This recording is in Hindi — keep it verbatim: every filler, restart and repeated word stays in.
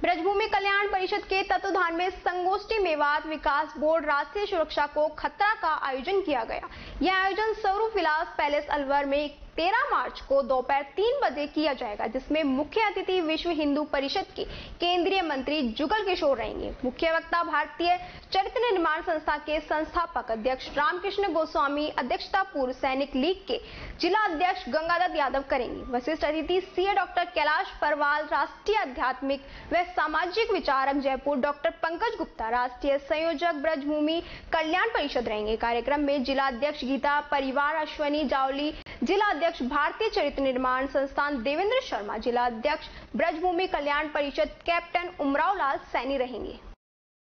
ब्रजभूमि कल्याण परिषद के तत्वाधान में संगोष्ठी मेवात विकास बोर्ड राष्ट्रीय सुरक्षा को खतरा का आयोजन किया गया। यह आयोजन स्वरूप विलास पैलेस अलवर में तेरह मार्च को दोपहर तीन बजे किया जाएगा, जिसमें मुख्य अतिथि विश्व हिंदू परिषद के केंद्रीय मंत्री जुगल किशोर रहेंगे। मुख्य वक्ता भारतीय चरित्र निर्माण संस्था के संस्थापक अध्यक्ष रामकृष्ण गोस्वामी, अध्यक्षता पूर्व सैनिक लीग के जिला अध्यक्ष गंगादत्त यादव करेंगे। वरिष्ठ अतिथि सीए डॉक्टर कैलाश परवाल, राष्ट्रीय आध्यात्मिक व सामाजिक विचारक जयपुर डॉक्टर पंकज गुप्ता, राष्ट्रीय संयोजक ब्रजभूमि कल्याण परिषद रहेंगे। कार्यक्रम में जिला अध्यक्ष गीता परिवार अश्वनी जावली, जिला अध्यक्ष भारतीय चरित्र निर्माण संस्थान देवेंद्र शर्मा, जिला अध्यक्ष ब्रजभूमि कल्याण परिषद कैप्टन उमराव लाल सैनी रहेंगे।